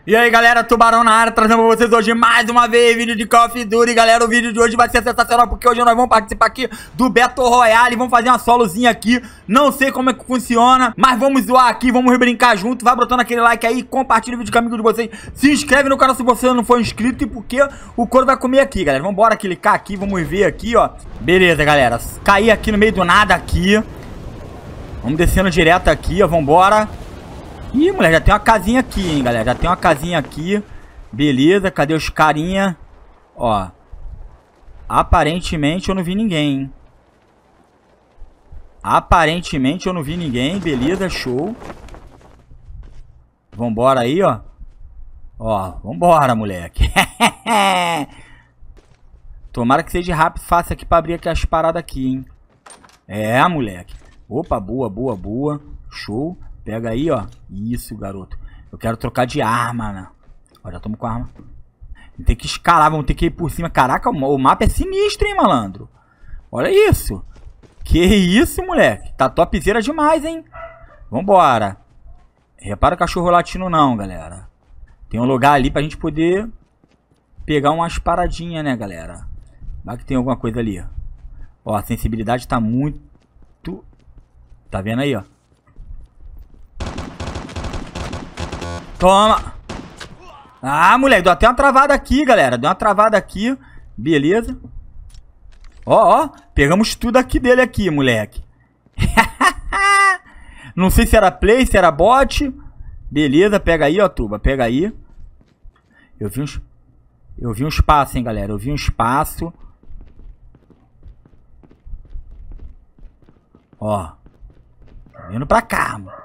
E aí galera, Tubarão na área, trazendo pra vocês hoje mais uma vez vídeo de Call of Duty. Galera, o vídeo de hoje vai ser sensacional porque hoje nós vamos participar aqui do Battle Royale. Vamos fazer uma solozinha aqui, não sei como é que funciona, mas vamos zoar aqui, vamos brincar junto. Vai botando aquele like aí, compartilha o vídeo com amigo de vocês. Se inscreve no canal se você não for inscrito e porque o couro vai comer aqui, galera. Vambora clicar aqui, vamos ver aqui, ó. Beleza, galera, caí aqui no meio do nada aqui. Vamos descendo direto aqui, ó, vambora. Ih, mulher, já tem uma casinha aqui, hein, galera. Já tem uma casinha aqui. Beleza, cadê os carinha? Ó. Aparentemente eu não vi ninguém, hein. Aparentemente eu não vi ninguém. Beleza, show. Vambora aí, ó. Ó, vambora, moleque. Tomara que seja rápido e fácil aqui pra abrir aqui as paradas aqui, hein. É, moleque. Opa, boa, boa, boa. Show. Pega aí, ó. Isso, garoto. Eu quero trocar de arma, né? Ó, já tamo com a arma. Tem que escalar, vamos ter que ir por cima. Caraca, o mapa é sinistro, hein, malandro? Olha isso. Que isso, moleque. Tá topzera demais, hein? Vambora. Repara o cachorro latindo não, galera. Tem um lugar ali pra gente poder pegar umas paradinhas, né, galera? Vai que tem alguma coisa ali. Ó, a sensibilidade tá muito... Tá vendo aí, ó? Toma! Ah, moleque, deu até uma travada aqui, galera. Deu uma travada aqui. Beleza. Ó, ó. Pegamos tudo aqui dele aqui, moleque. Não sei se era play, se era bot. Beleza, pega aí, ó, Tuba. Pega aí. Eu vi um espaço, hein, galera. Eu vi um espaço. Ó. Tá vindo pra cá, mano.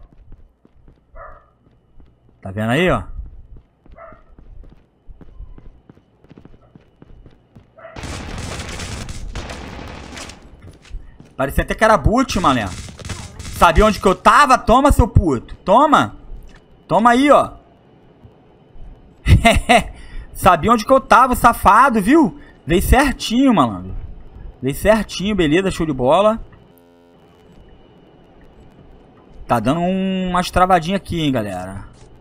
Tá vendo aí, ó? Parecia até que era boot, mané. Sabia onde que eu tava? Toma, seu puto. Toma. Toma aí, ó. Sabia onde que eu tava, safado, viu? Veio certinho, malandro. Veio certinho, beleza, show de bola. Tá dando umas travadinhas aqui, hein, galera.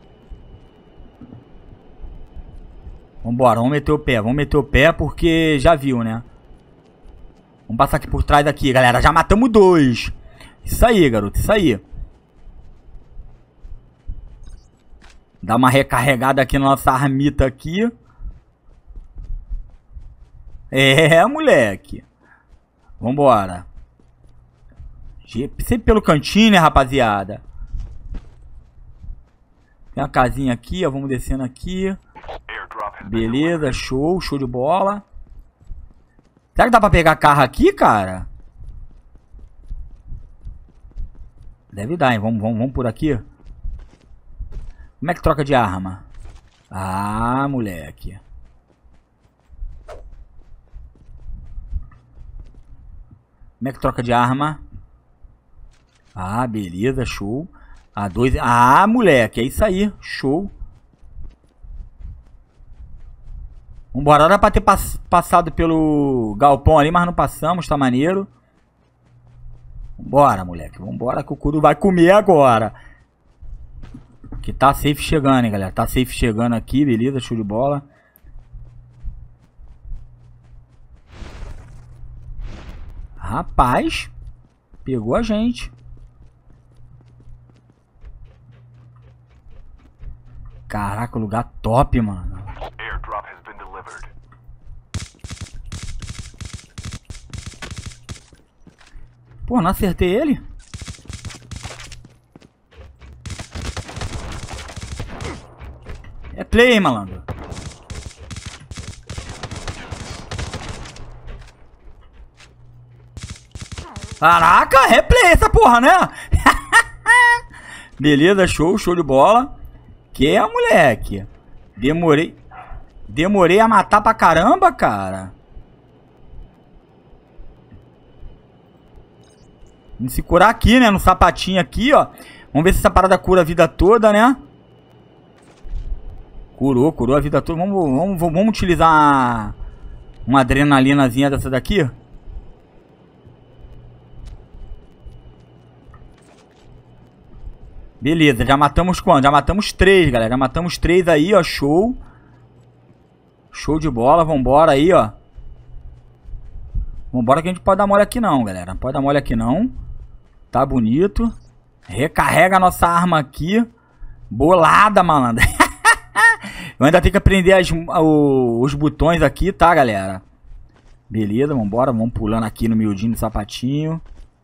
Vambora, vamos meter o pé. Vamos meter o pé porque já viu, né? Vamos passar aqui por trás aqui, galera. Já matamos 2. Isso aí, garoto. Isso aí. Dá uma recarregada aqui na nossa armita aqui. É, moleque. Vambora. Sempre pelo cantinho, né, rapaziada? Tem uma casinha aqui, ó. Vamos descendo aqui. Beleza, show, show de bola. Será que dá pra pegar carro aqui, cara? Deve dar, hein? Vamos por aqui. Como é que troca de arma? Ah, moleque. Como é que troca de arma? Ah, beleza, show. A2. Ah, moleque, é isso aí, show. Vambora, era pra ter passado pelo galpão ali, mas não passamos, tá maneiro. Vambora, moleque, vambora que o Kuro vai comer agora. Que tá safe chegando, hein, galera. Tá safe chegando aqui, beleza, show de bola. Rapaz, pegou a gente. Caraca, lugar top, mano. Pô, não acertei ele? É play, hein, malandro. Caraca, é play essa porra, né? Beleza, show, show de bola. Que é, moleque? Demorei a matar pra caramba, cara. Vamos se curar aqui, né? No sapatinho aqui, ó. Vamos ver se essa parada cura a vida toda, né? Curou a vida toda. Vamos utilizar uma adrenalinazinha dessa daqui. Beleza, já matamos quanto? Já matamos 3, galera. Já matamos 3 aí, ó. Show. Show de bola. Vambora aí, ó. Vambora que a gente pode dar mole aqui não, galera. Não pode dar mole aqui não. Tá bonito. Recarrega a nossa arma aqui. Bolada, malandro. Eu ainda tenho que aprender os botões aqui, tá, galera? Beleza, vambora. Vamos pulando aqui no miudinho do sapatinho.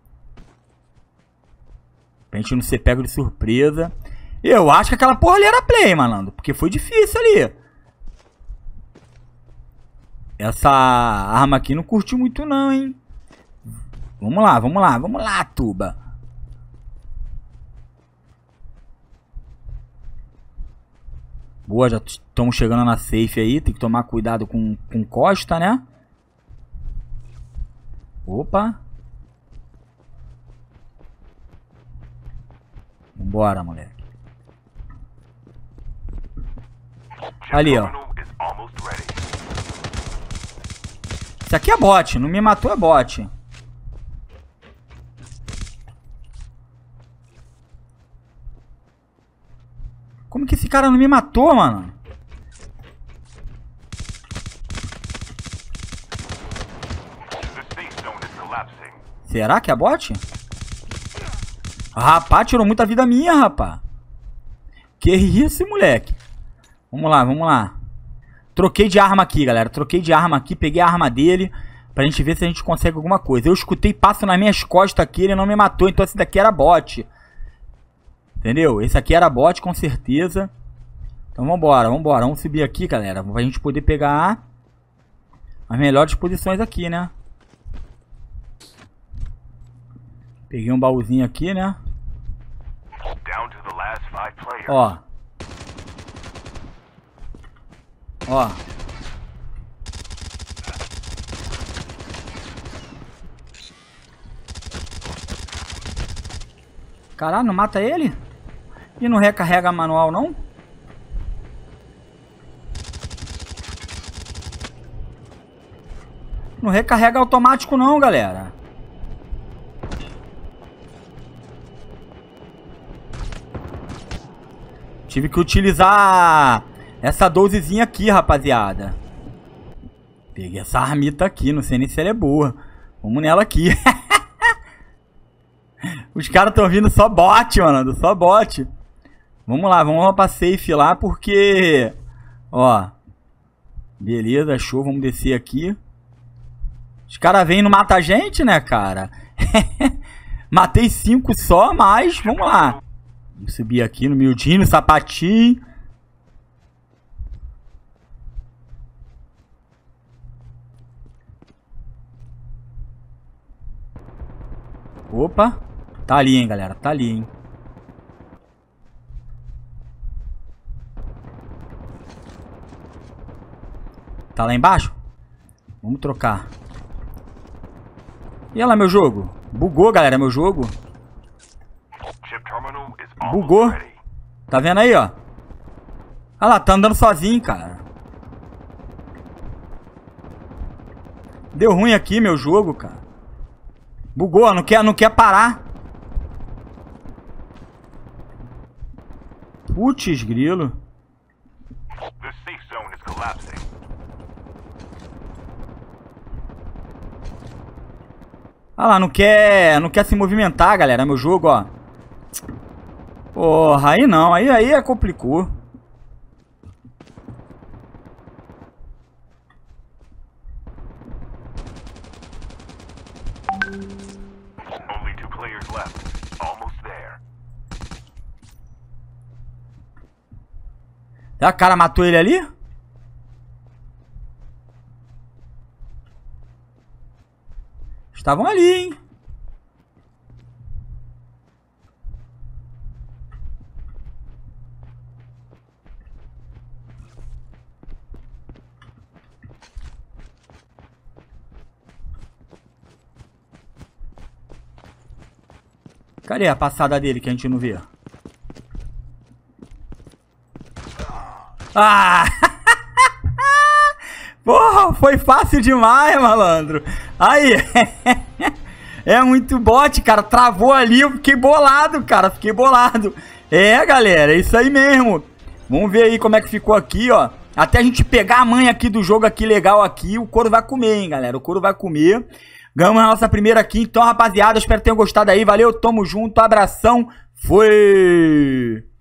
Pra gente não ser pego de surpresa. Eu acho que aquela porra ali era play, malandro. Porque foi difícil ali. Essa arma aqui não curtiu muito não, hein? Vamos lá, vamos lá. Vamos lá, tuba. Boa, já estamos chegando na safe aí. Tem que tomar cuidado com costa, né? Opa. Vambora, moleque. Ali, ó. Isso aqui é bot. Não me matou, é bot. Como que esse cara não me matou, mano? Será que é bot? Rapaz, tirou muita vida minha, rapaz. Que isso, moleque. Vamos lá, vamos lá. Troquei de arma aqui, galera. Troquei de arma aqui, peguei a arma dele. Pra gente ver se a gente consegue alguma coisa. Eu escutei passo nas minhas costas aqui, ele não me matou. Então esse daqui era bot. Entendeu? Esse aqui era bot, com certeza. Então vambora, vambora. Vamos subir aqui, galera. Pra gente poder pegar as melhores posições aqui, né? Peguei um baúzinho aqui, né? Ó. Ó. Caralho, não mata ele? E não recarrega manual, não? Não recarrega automático, não, galera. Tive que utilizar essa 12zinha aqui, rapaziada. Peguei essa armita aqui, não sei nem se ela é boa. Vamos nela aqui. Os caras estão vindo só bot, mano. Só bot. Vamos lá, vamos lá pra safe lá, porque... Ó. Beleza, show. Vamos descer aqui. Os caras vêm e não matam a gente, né, cara? Matei 5 só, mas vamos lá. Vamos subir aqui no miudinho, no sapatinho. Opa. Tá ali, hein, galera. Tá ali, hein. Tá lá embaixo? Vamos trocar. E olha lá meu jogo. Bugou, galera, meu jogo. Bugou. Tá vendo aí, ó? Olha lá, tá andando sozinho, cara. Deu ruim aqui meu jogo, cara. Bugou, não quer parar. Putz, grilo. Ah lá, não quer se movimentar, galera, meu jogo, ó. Porra, aí não, aí é complicou. A cara matou ele ali? Estavam ali, hein? Cadê a passada dele que a gente não vê? Ah! Porra, foi fácil demais, malandro. Aí. É muito bot, cara. Travou ali, eu fiquei bolado, cara. Fiquei bolado. É, galera, é isso aí mesmo. Vamos ver aí como é que ficou aqui, ó. Até a gente pegar a manha aqui do jogo aqui legal aqui, o couro vai comer, hein, galera. O couro vai comer. Ganhamos a nossa primeira aqui. Então, rapaziada, espero que tenham gostado aí. Valeu, tamo junto, abração. Foi!